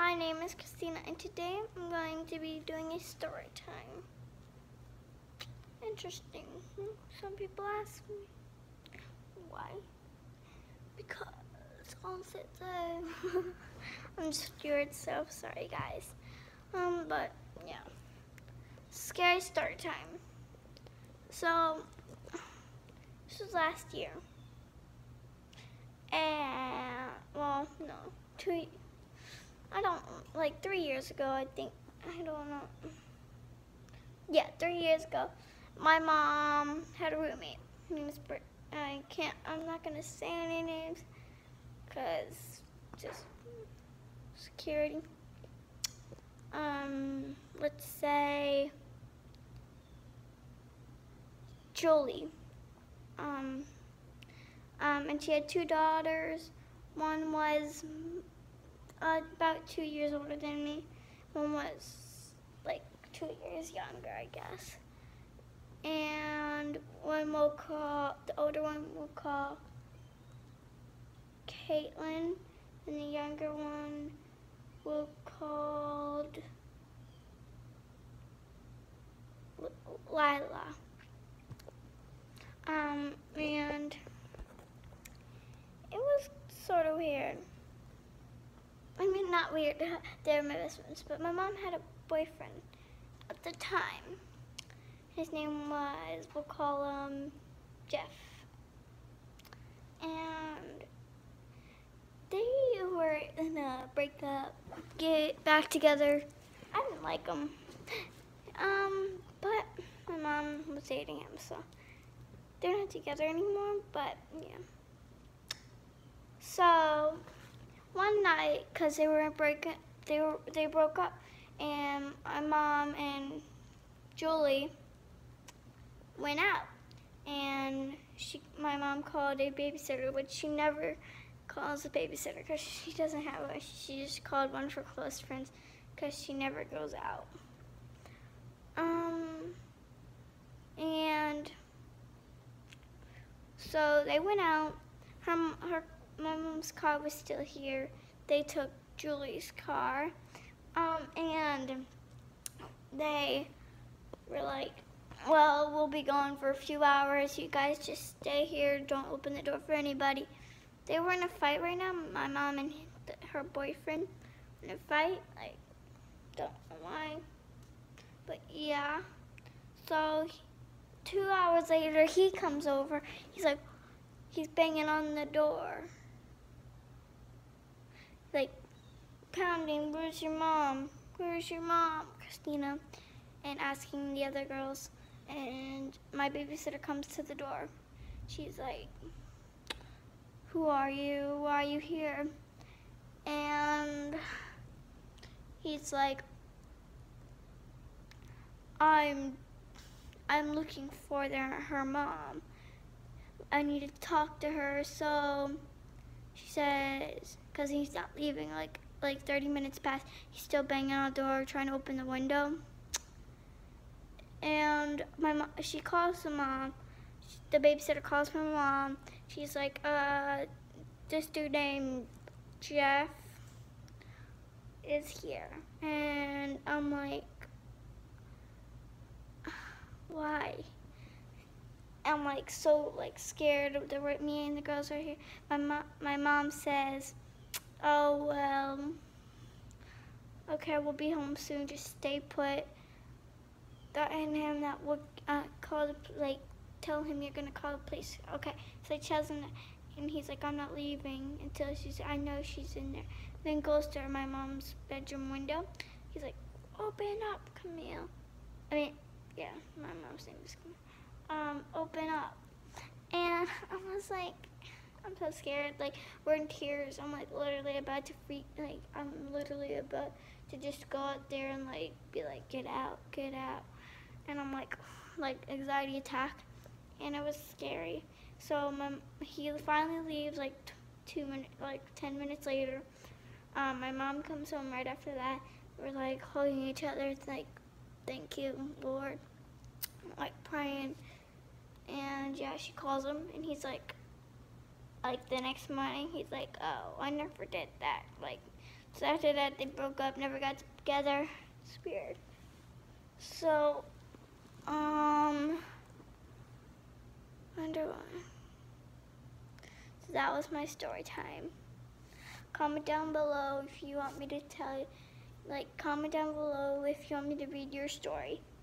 My name is Christina, and today I'm going to be doing a story time. Interesting. Some people ask me why. Because I'll sit there. I'm scared, so sorry, guys. But yeah, scary story time. So this was last year, and well, no, 3 years ago, I think. I don't know. Yeah, 3 years ago, my mom had a roommate. Her name is Britt. I'm not gonna say any names, cause just security. Let's say Jolie. And she had 2 daughters. One was about 2 years older than me. One was like 2 years younger, I guess. And the older one we'll call Caitlin, and the younger one we'll call Lila. And it was sort of weird. I mean, not weird, they were my best friends, but my mom had a boyfriend at the time. His name was, we'll call him Jeff. And they were in a breakup, get back together. I didn't like him. But my mom was dating him, so they're not together anymore, but yeah. So one night, cause they broke up, and my mom and Julie went out, and my mom called a babysitter, which she never calls a babysitter because she doesn't have one. She just called one for close friends because she never goes out. And so they went out. My mom's car was still here. They took Julie's car, and they were like, well, we'll be gone for a few hours. You guys just stay here. Don't open the door for anybody. They were in a fight right now. My mom and her boyfriend in a fight. Like, don't know why. But yeah. So 2 hours later, he comes over. He's banging on the door. Like, pounding, where's your mom? Where's your mom, Christina? And asking the other girls. And my babysitter comes to the door. She's like, who are you? Why are you here? And he's like, I'm looking for her mom. I need to talk to her. So she says, because he's not leaving, like 30 minutes past, he's still banging on the door, trying to open the window. And my mom, she calls the mom. The babysitter calls my mom. She's like, this dude named Jeff is here. And I'm like, why? I'm like so scared. Me and the girls are here. My mom says, oh well, okay, we'll be home soon. Just stay put. And him that would tell him you're gonna call the police. Okay, so he tells him that, and he's like, I'm not leaving until I know she's in there. Then goes to my mom's bedroom window. He's like, open up, Camille. I mean, yeah, my mom's name is Camille. Open up. And I was like, I'm so scared. Like, we're in tears. I'm literally about to freak. I'm literally about to just go out there and be like, get out, get out. And I'm like anxiety attack, and it was scary. So he finally leaves 10 minutes later. My mom comes home right after that. We're hugging each other. It's thank you, Lord. Praying. And yeah, she calls him, and he's like the next morning, he's like, oh, I never did that. So after that, they broke up, never got together. It's weird. So, wonder why. So that was my story time. Comment down below if you want me to tell you, comment down below if you want me to read your story.